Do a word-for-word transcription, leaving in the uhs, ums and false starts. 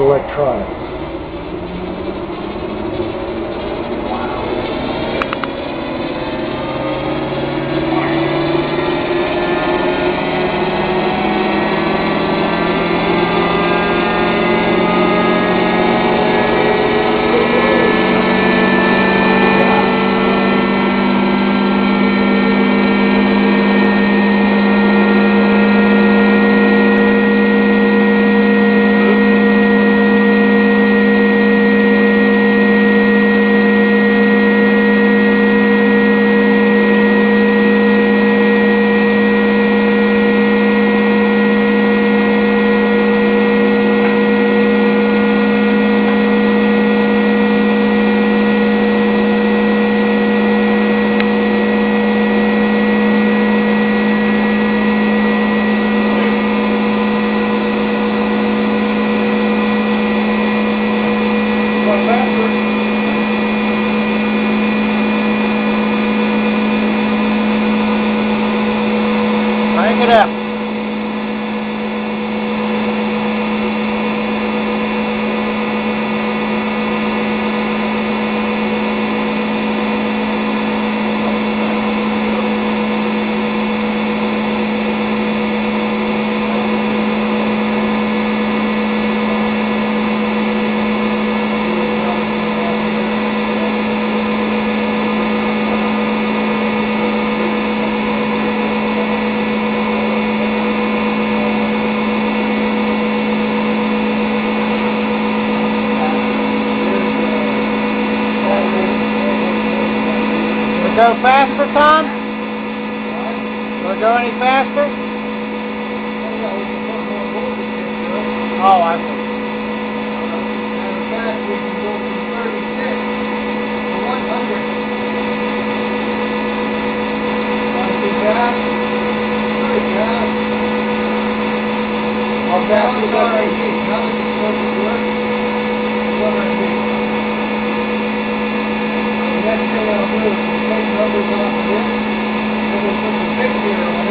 electronics. Crank it up. Go faster, Tom? Will it go any faster? Oh, I see. We can go from thirty-six to one hundred. Want to see gas? Good gas. How fast is that? How is it supposed to work? one hundred. The next thing I'll do is take numbers off of this, and we'll put the big gear on it.